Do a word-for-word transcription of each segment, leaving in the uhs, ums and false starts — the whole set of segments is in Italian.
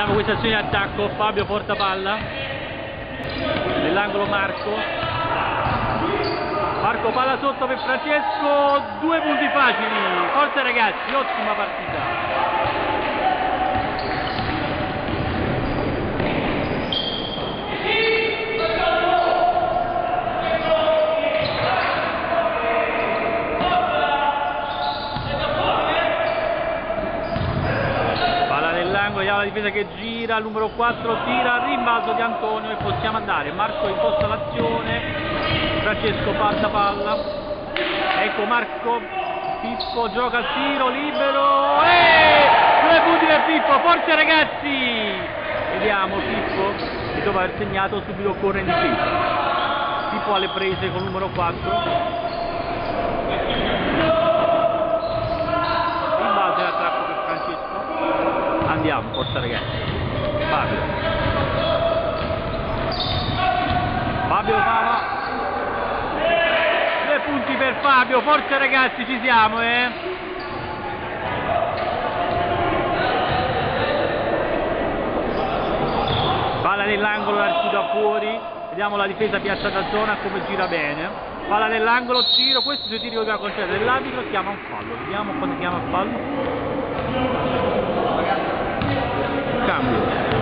Vediamo questa azione di attacco, Fabio porta palla, nell'angolo Marco, Marco palla sotto per Francesco, due punti facili, forza ragazzi, ottima partita. Vediamo la difesa che gira, il numero quattro tira, rimbalzo di Antonio e possiamo andare. Marco imposta l'azione, Francesco parta palla, ecco Marco, Pippo gioca al tiro libero e due punti per Pippo, forza ragazzi! Vediamo Pippo che dopo aver segnato subito corre in difesa. Pippo alle prese con il numero quattro. Andiamo, forza ragazzi. Fabio. Fabio Fava. Due punti per Fabio, forza ragazzi, ci siamo, eh. Palla nell'angolo, la chiuda fuori. Vediamo la difesa piazzata a zona come gira bene. Palla nell'angolo, tiro, questo se tiro da concedere dell'arbitro chiama un fallo. Vediamo quando chiama il fallo. Cambio.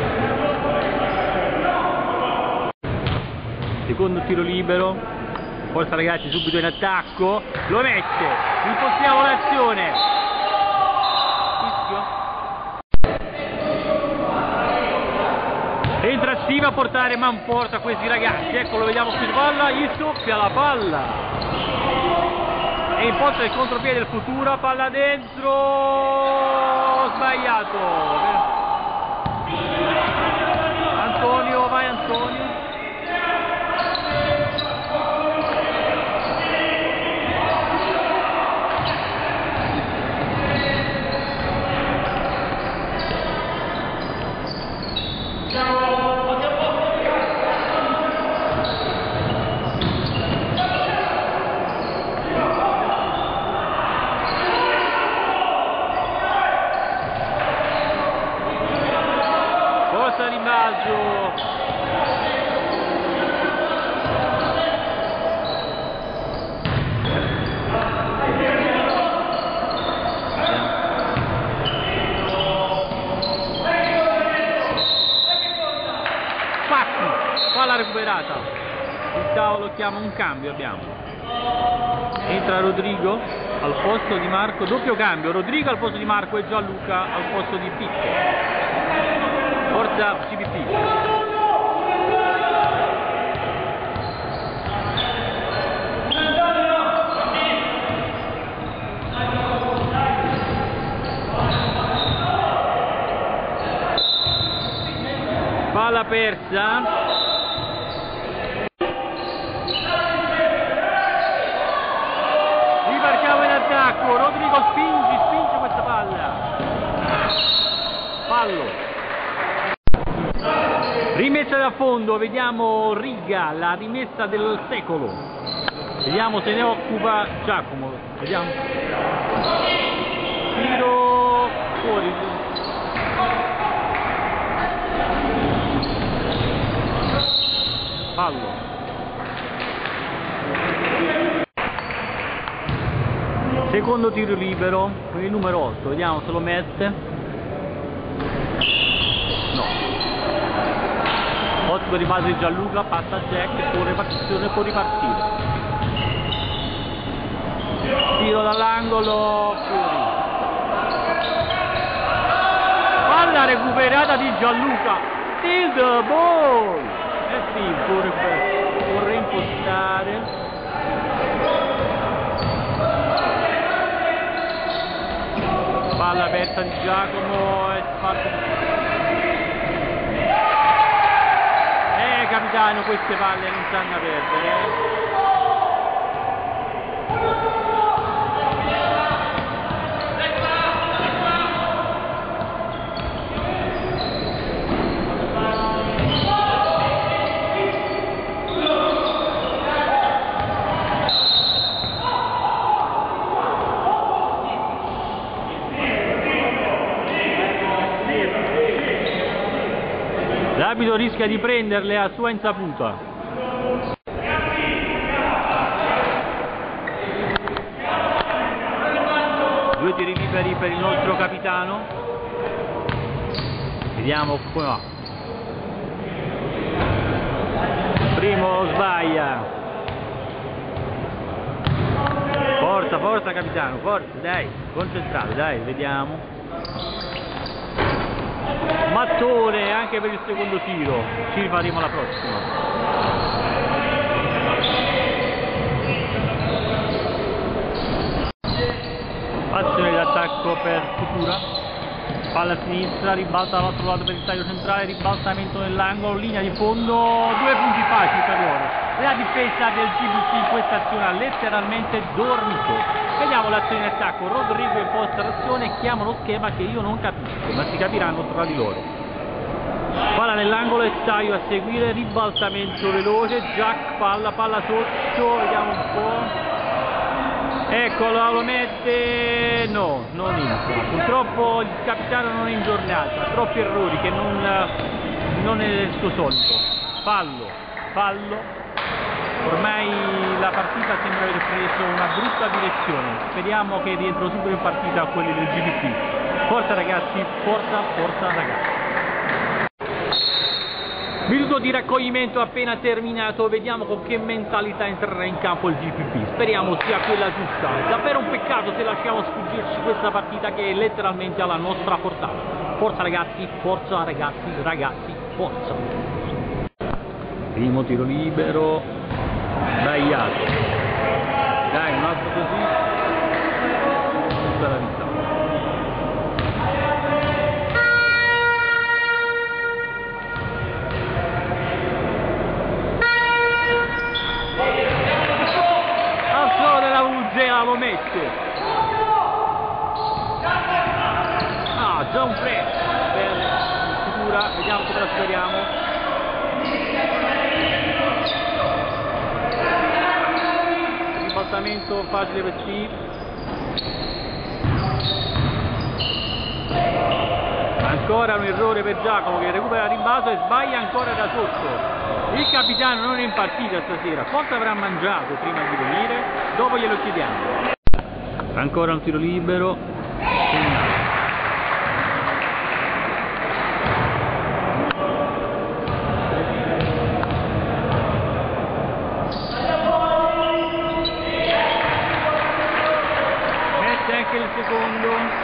Secondo tiro libero, forza ragazzi, subito in attacco, lo mette, impostiamo l'azione. Entra Stiva a portare Manforte a questi ragazzi, ecco lo vediamo qui in palla, gli soffia la palla. E imposta il contropiede del futuro, palla dentro, sbagliato. Antonio, vai Antonio. Forza rimbalzo. Palla recuperata, il tavolo chiama un cambio, abbiamo, entra Rodrigo al posto di Marco, doppio cambio, Rodrigo al posto di Marco e Gianluca al posto di Picco, forza C B P. Palla persa. Rodrigo spingi, spinge questa palla. Fallo. Rimessa da fondo, vediamo Riga, la rimessa del secolo. Vediamo se ne occupa Giacomo. Vediamo. Tiro fuori. Fallo. Secondo tiro libero con il numero otto, vediamo se lo mette. No. Ottimo rimbalzo di Gianluca, passa a Jack, può ripartire, può ripartire. Tiro dall'angolo, fuori. Palla recuperata di Gianluca. Still the ball. Eh sì, può, può reimpostare. Palla aperta di Giacomo e fatto. Eh capitano, queste palle non stanno a perdere, eh. L'arbitro rischia di prenderle a sua insaputa. Due tiri liberi per il nostro capitano. Vediamo come va. Primo sbaglia. Forza, forza capitano, forza, dai, concentrato, dai, vediamo. Mattone anche per il secondo tiro, ci rifaremo alla prossima. Azione d'attacco per Futura, palla a sinistra, ribalta dall'altro lato per il taglio centrale, ribaltamento nell'angolo, linea di fondo, due punti facili per loro. La difesa del G B C in questa azione ha letteralmente dormito. Vediamo l'azione in attacco, Rodrigo imposta l'azione e chiama uno schema che io non capisco, ma si capiranno tra di loro. Palla nell'angolo e taglio a seguire, ribaltamento veloce, Jack palla, palla sotto, vediamo un po'. Eccolo, lo mette, no, non entra. Purtroppo il capitano non è in giornata, troppi errori che non, non è il suo solito. Fallo, fallo. Ormai la partita sembra aver preso una brutta direzione. Speriamo che rientrino subito in partita quelli del G B P. Forza ragazzi, forza, forza ragazzi. Minuto di raccoglimento appena terminato, vediamo con che mentalità entrerà in campo il G B P. Speriamo sia quella giusta. Davvero un peccato se lasciamo sfuggirci questa partita che è letteralmente alla nostra portata. Forza ragazzi, forza ragazzi, ragazzi, forza. Primo tiro libero, sbagliato. Dai, un altro così. Tutta la vita. Lo mette. Ah, già un press per Futura, vediamo come la speriamo. Ribaltamento facile per Steve. Ancora un errore per Giacomo che recupera il rimbalzo e sbaglia ancora da sotto. Il capitano non è in partita stasera, cosa avrà mangiato prima di venire? Dopo glielo chiediamo. Ancora un tiro libero. Mette anche il secondo.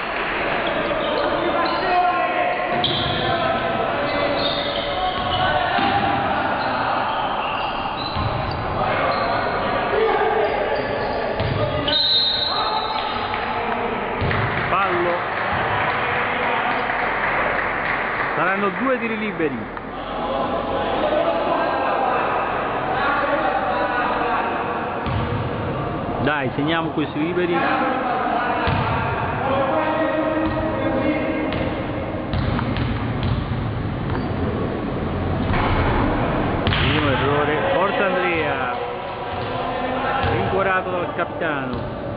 Saranno due tiri liberi. Dai, segniamo questi liberi. Primo errore. Forza Andrea. Rincuorato dal capitano.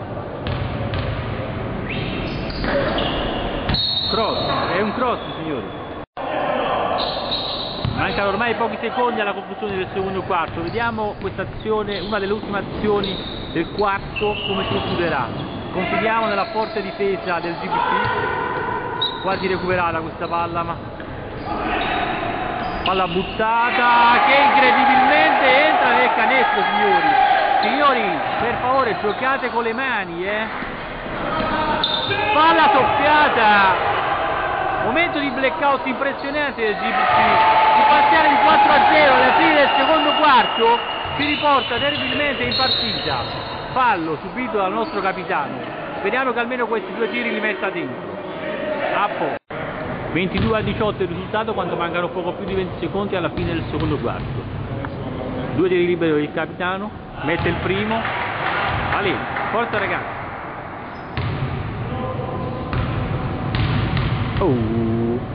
Cross. È un cross, signori. Mancano ormai pochi secondi alla conclusione del secondo quarto. Vediamo questa azione, una delle ultime azioni del quarto, come si concluderà. Confidiamo nella forte difesa del G B C. Quasi recuperata questa palla, ma palla buttata che incredibilmente entra nel canestro, signori. Signori, per favore, giocate con le mani, eh. Palla soffiata. Momento di blackout impressionante del G B C. Il parziale di quattro a zero alla fine del secondo quarto si riporta terribilmente in partita. Fallo subito dal nostro capitano. Speriamo che almeno questi due tiri li metta dentro. A poco. ventidue a diciotto il risultato quando mancano poco più di venti secondi alla fine del secondo quarto. Due tiri liberi per il capitano. Mette il primo. Ale, forza ragazzi. Oh.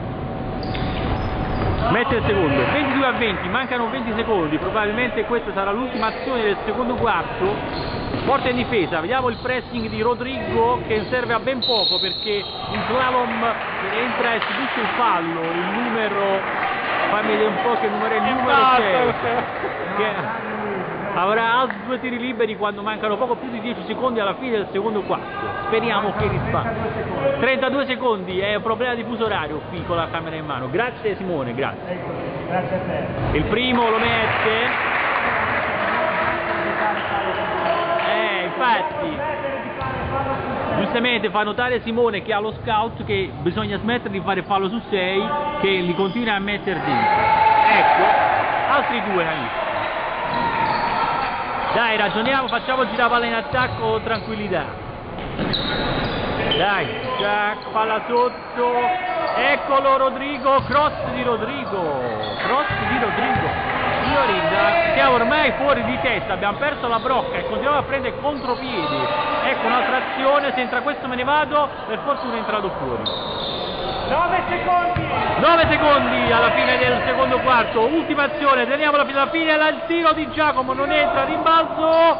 Mette il secondo, ventidue a venti, mancano venti secondi, probabilmente questa sarà l'ultima azione del secondo quarto. Forte in difesa, vediamo il pressing di Rodrigo che serve a ben poco perché in slalom entra e subisce il fallo, il numero fammi vedere un po' che numero è il numero sei, che avrà altri due tiri liberi quando mancano poco più di dieci secondi alla fine del secondo quarto. Speriamo che risparmi. trentadue secondi, è un problema di fuso orario qui con la camera in mano. Grazie Simone, grazie. Grazie a te. Il primo lo mette. Eh, infatti. Giustamente fa notare Simone che ha lo scout che bisogna smettere di fare fallo su sei, che li continua a mettere dentro. Ecco, altri due amici. Dai, ragioniamo, facciamo girare palla in attacco, tranquillità. Dai, Jack, palla sotto. Eccolo Rodrigo, cross di Rodrigo. Cross di Rodrigo. Signorinda, siamo ormai fuori di testa, abbiamo perso la brocca e continuiamo a prendere contropiedi. Ecco un'altra azione, se entra questo me ne vado, per fortuna è entrato fuori. nove secondi! nove secondi alla fine del secondo quarto, ultima azione, teniamola fino alla fine, il tiro di Giacomo non entra, rimbalzo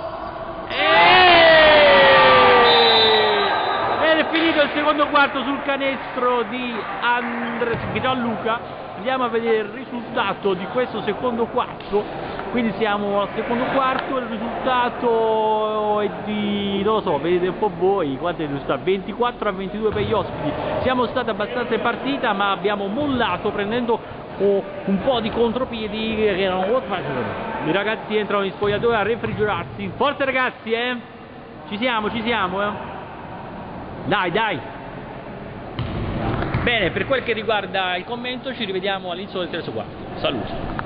ed è finito il secondo quarto sul canestro di Andres Gianluca. Andiamo a vedere il risultato di questo secondo quarto, quindi siamo al secondo quarto, il risultato è di, non lo so, vedete un po' voi, quanto è il risultato? ventiquattro a ventidue per gli ospiti. Siamo stati abbastanza in partita ma abbiamo mollato prendendo oh, un po' di contropiedi che erano molto facili. I ragazzi entrano in spogliatoio a refrigerarsi. Forza ragazzi, eh? Ci siamo, ci siamo, eh? Dai, dai! Bene, per quel che riguarda il commento ci rivediamo all'inizio del terzo quarto. Saluto.